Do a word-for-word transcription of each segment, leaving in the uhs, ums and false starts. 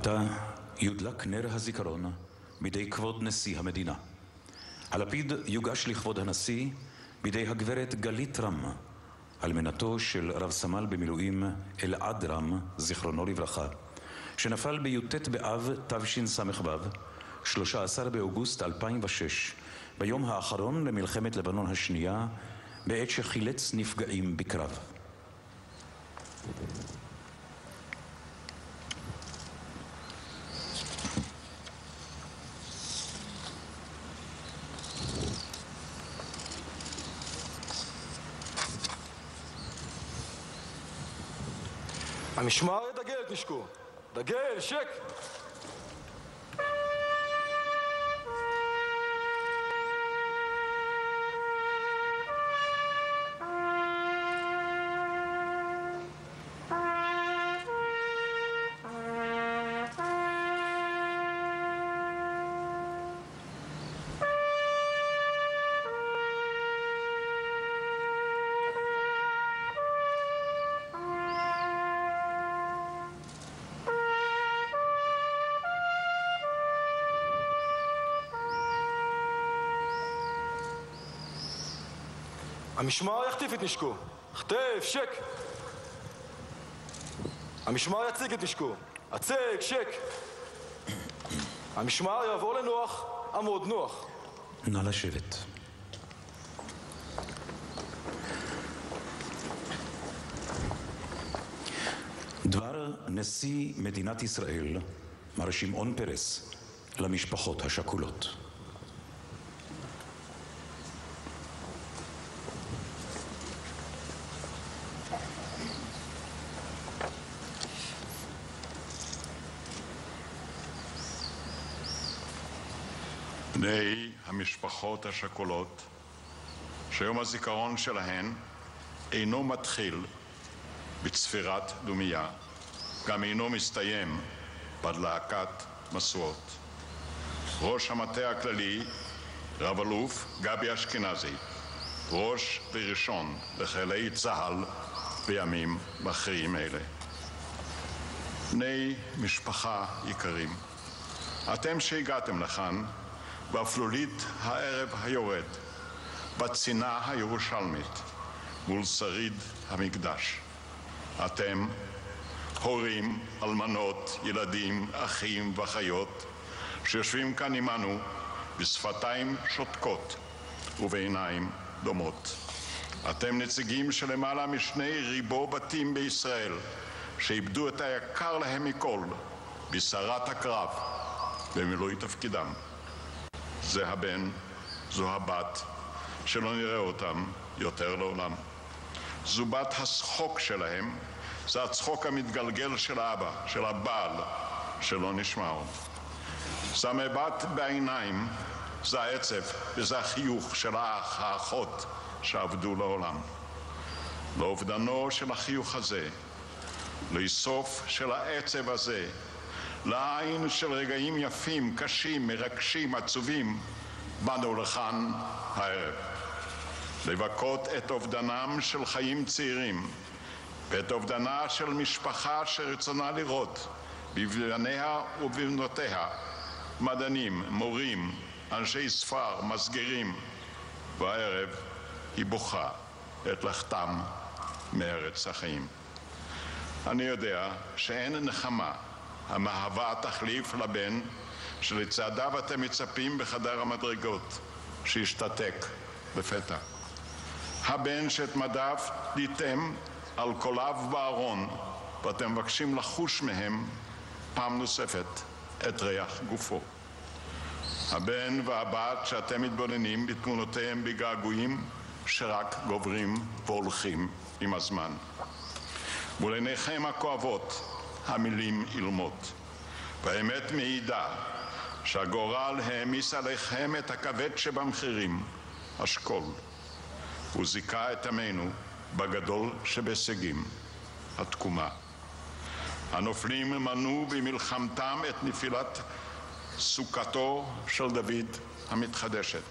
עתה יודלק נר הזיכרון בידי כבוד נשיא המדינה. הלפיד יוגש לכבוד הנשיא בידי הגברת גלית רם, אלמנתו של רב סמל במילואים אלעד רם, זיכרונו לברכה, שנפל בי"ט באב תשס"ו, שלושה עשר באוגוסט אלפיים ושש, ביום האחרון למלחמת לבנון השנייה, בעת שחילץ נפגעים בקרב. המשמר דגל תשקו, דגל שק. המשמר יחטיף את נשקו, חטף, שק. המשמר יציג את נשקו, הצג, שק. המשמר יעבור לנוח, עמוד נוח. נא לשבת. דבר נשיא מדינת ישראל, מר שמעון פרס, למשפחות השכולות. בני המשפחות השכולות, שיום הזיכרון שלהן אינו מתחיל בצפירת דומיה, גם אינו מסתיים בהדלקת משואות. ראש המטה הכללי, רב אלוף גבי אשכנזי, ראש וראשון לחיילי צה"ל בימים מכריעים אלה. בני משפחה יקרים, אתם שהגעתם לכאן באפלולית הערב היורד, בצינה הירושלמית, מול שריד המקדש. אתם, הורים, אלמנות, ילדים, אחים ואחיות, שיושבים כאן עמנו בשפתיים שותקות ובעיניים דומות. אתם נציגים של למעלה משני ריבו בתים בישראל, שאיבדו את היקר להם מכל בסערת הקרב במילוי תפקידם. זה הבן, זו הבת, שלא נראה אותם יותר לעולם. זו בת הצחוק שלהם, זה הצחוק המתגלגל של האבא, של הבעל, שלא נשמע עוד. זה המבט בעיניים, זה העצב וזה החיוך של האח, האחות, שעבדו לעולם. לאובדנו של החיוך הזה, לאיסוף של העצב הזה, לעין של רגעים יפים, קשים, מרגשים, עצובים, באנו לכאן הערב. לבכות את אובדנם של חיים צעירים, ואת אובדנה של משפחה שרצונה לראות בבניה ובבנותיה, מדענים, מורים, אנשי ספר, מסגרים, והערב היא בוכה את לכתם מארץ החיים. אני יודע שאין נחמה המהווה תחליף לבן שלצעדיו אתם מצפים בחדר המדרגות שישתתק בפתע. הבן שאת מדיו תליתם על קוליו בארון ואתם מבקשים לחוש מהם פעם נוספת את ריח גופו. הבן והבת שאתם מתבוננים בתמונותיהם בגעגועים שרק גוברים והולכים עם הזמן. מול עיניכם הכואבות המילים אילמות, והאמת מעידה שהגורל העמיס עליכם את הכבד שבמחירים, השכול, וזיכה את עמנו בגדול שבהישגים, התקומה. הנופלים מנעו במלחמתם את נפילת סוכתו של דוד המתחדשת.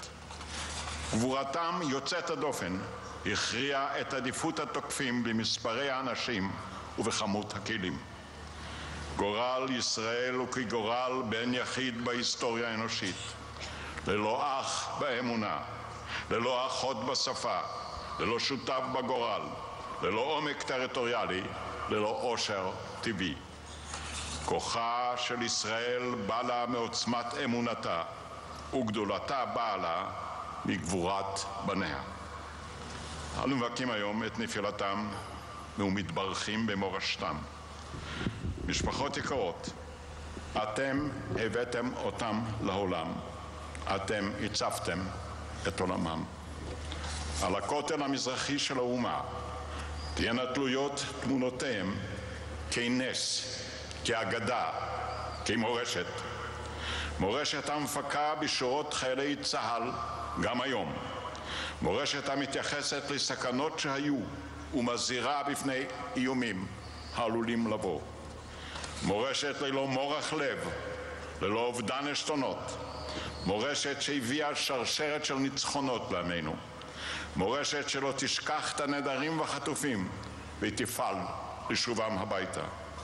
גבורתם יוצאת הדופן הכריעה את עדיפות התוקפים במספרי האנשים ובכמות הכלים. גורל ישראל הוא כגורל בן יחיד בהיסטוריה האנושית, ללא אח באמונה, ללא אחות בשפה, ללא שותף בגורל, ללא עומק טריטוריאלי, ללא עושר טבעי. כוחה של ישראל בא לה מעוצמת אמונתה, וגדולתה באה לה מגבורת בניה. אנו מבכים היום את נפילתם ומתברכים במורשתם. משפחות יקרות, אתם הבאתם אותם לעולם, אתם הצפתם את עולמם. על הכותל המזרחי של האומה תהיינה תלויות תמונותיהם כנס, כאגדה, כמורשת. מורשת המפקה בשורות חיילי צה"ל גם היום. מורשת המתייחסת לסכנות שהיו ומזהירה בפני איומים העלולים לבוא. מורשת ללא מורך לב, ללא אובדן עשתונות. מורשת שהביאה שרשרת של ניצחונות לעמנו. מורשת שלא תשכח את הנעדרים והחטופים ותפעל לשובם הביתה.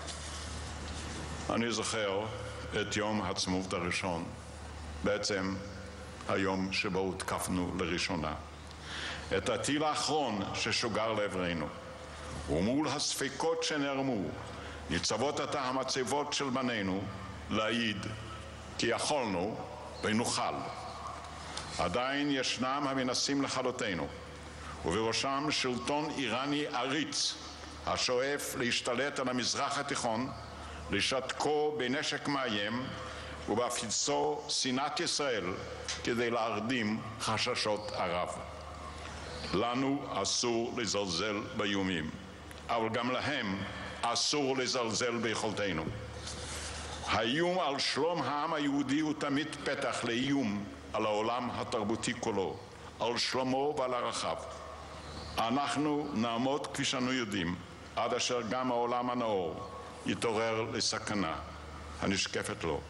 אני זוכר את יום העצמאות הראשון, בעצם היום שבו הותקפנו לראשונה. את הטיל האחרון ששוגר לעברנו, ומול הספקות שנערמו, ניצבות עתה המצבות של בנינו להעיד כי יכולנו ונוכל. עדיין ישנם המנסים לכלותנו, ובראשם שלטון איראני עריץ השואף להשתלט על המזרח התיכון, לשתקו בנשק מאיים ובהפיצו שנאת ישראל כדי להרדים חששות ערב. לנו אסור לזלזל באיומים, אבל גם להם אסור לזלזל ביכולתנו. האיום על שלום העם היהודי הוא תמיד פתח לאיום על העולם התרבותי כולו, על שלומו ועל ערכיו. אנחנו נעמוד כפי שאנו יודעים, עד אשר גם העולם הנאור יתעורר לסכנה הנשקפת לו.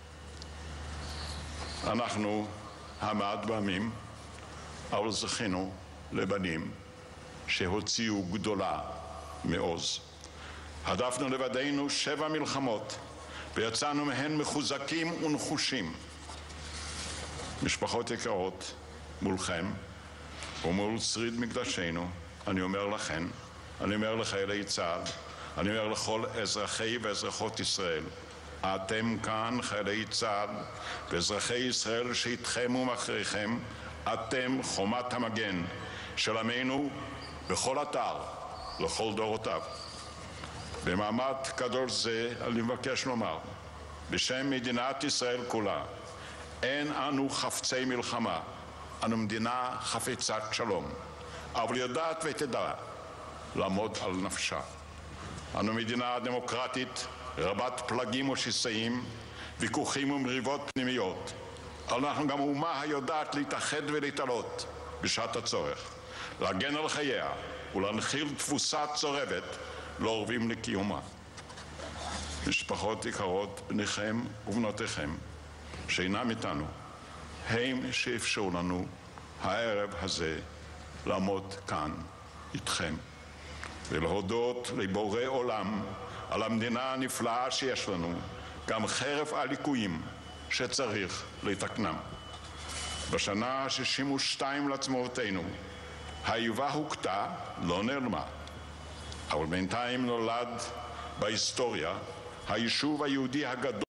אנחנו המעט בעמים, אבל זכינו לבנים שהוציאו גדולה מעוז. הדפנו לבדנו שבע מלחמות ויצאנו מהן מחוזקים ונחושים. משפחות יקרות, מולכם ומול שריד מקדשנו, אני אומר לכן, אני אומר לחיילי צה"ל, אני אומר לכל אזרחי ואזרחות ישראל, אתם כאן חיילי צה"ל ואזרחי ישראל שאיתכם ומאחריכם, אתם חומת המגן של עמנו בכל אתר, לכל דורותיו. במעמד קדוש זה אני מבקש לומר, בשם מדינת ישראל כולה, אין אנו חפצי מלחמה, אנו מדינה חפצת שלום, אבל יודעת ותדע לעמוד על נפשה. אנו מדינה דמוקרטית, רבת פלגים ושיסעים, ויכוחים ומריבות פנימיות. אבל אנחנו גם אומה היודעת להתאחד ולהתעלות בשעת הצורך, להגן על חייה ולהנחיל תבוסה צורבת לאורבים לקיומה. משפחות יקרות, בניכם ובנותיכם שאינם איתנו, הם שאפשרו לנו הערב הזה לעמוד כאן איתכם ולהודות לבורא עולם על המדינה הנפלאה שיש לנו, גם חרף הליקויים שצריך לתקנם. בשנה ה-שישים ושתיים לעצמאותנו האיבה הוכתה, לא נעלמה, אבל בינתיים נולד בהיסטוריה היישוב היהודי הגדול